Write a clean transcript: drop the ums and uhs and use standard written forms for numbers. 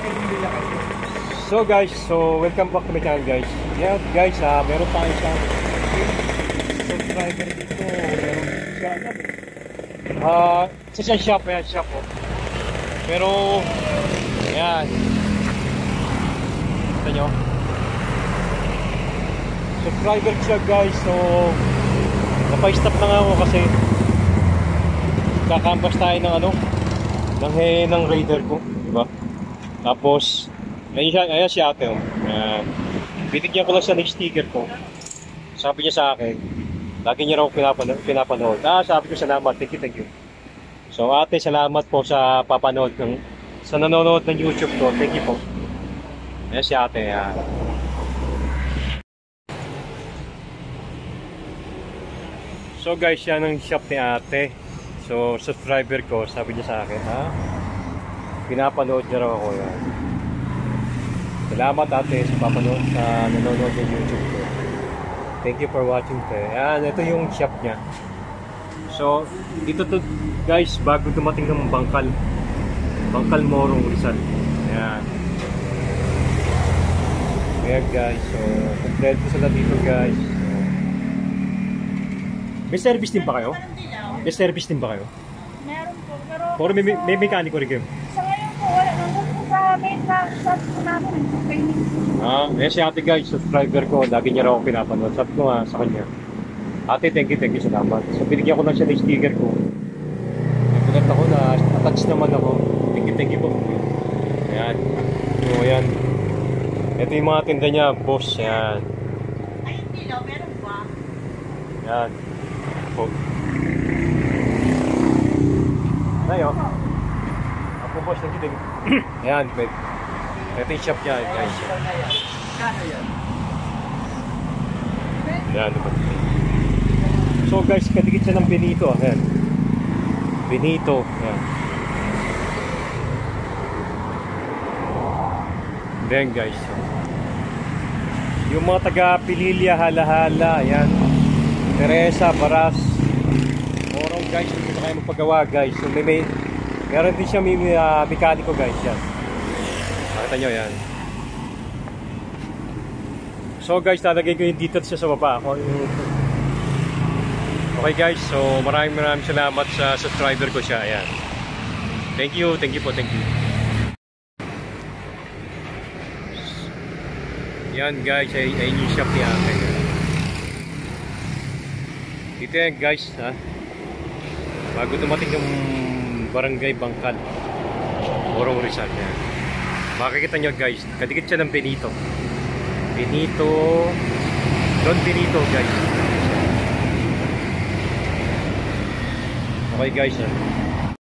So guys, welcome back to my channel guys. Yeah guys, meron tayo isang subscriber dito. Meron siya shop, ayan shop po. Pero ayan, kita nyo, subscriber siya guys. So napay-stop na nga ako kasi kakambas tayo ng ng raider ko, diba? Tapos ayan si ate, binigyan ko lang siya ng sticker ko. Sabi niya sa akin, lagi niya raw pinapanood. Sabi ko salamat, thank you. So ate, salamat po sa papanood sa nanonood ng YouTube ko. Thank you po. Ayan si ate, ayan. So guys, yan ang shop ni ate. So subscriber ko, sabi niya sa akin, pinapanood niya raw ako, yan. Salamat ate sa papanood, sa nanonood ng YouTube ko. Thank you for watching te. Ayan, ito yung shop niya. So, dito to guys, bago dumating ng Bangkal Morong, Rizal. Ayan. Ayan guys, so kompleto sila dito guys. So, may service din ba kayo? May service din ba kayo? Meron po, pero may mekaniko rin kayo? sa ngayon po, wala nang sa main shop po namin. Si ate guys, subscriber ko, lagi niya raw ako pinapanood. Sabi ko nga sa kanya, ate, thank you, salamat. So binigyan ko lang siya ng sticker ko. Nagulat ako na attach naman ako. Thank you po. Ayan. So ayan, ito yung mga tinda niya, boss. Ayan. Ay, hindi daw, meron ba? Ayan po. Ayo. Ako boss, thank you. Ayan, ito yung shop niya guys. Ayan, so guys, katikit siya ng Benito. Ayan, Benito. Ayan. Then guys, yung mga taga Pililya, Hala-Hala, ayan, Teresa, Baras, Morong guys, hindi na kayo magpagawa guys. So meron din siya mekaniko guys, yan. Makita nyo yan. So guys, talagay ko yung details siya sa baba. Okay guys, so maraming salamat sa subscriber ko siya. Ayan. Thank you po. Yan guys, ay yung shop ni ate. Dito yan guys, bago dumating yung barangay Bangkal Morong, Rizal. Yan. Makikita nyo guys, kadikit siya ng Benito guys. Okay guys,